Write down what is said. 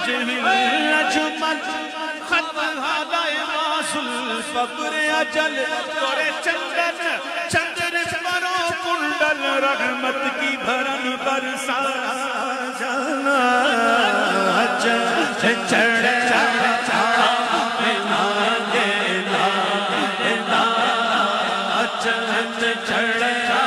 अजमल खत हादाए मासुल फब्र अजल तोरे चंदन चंदन परो कुंडल रहमत की भरन बरसा जाना चढ़ चढ़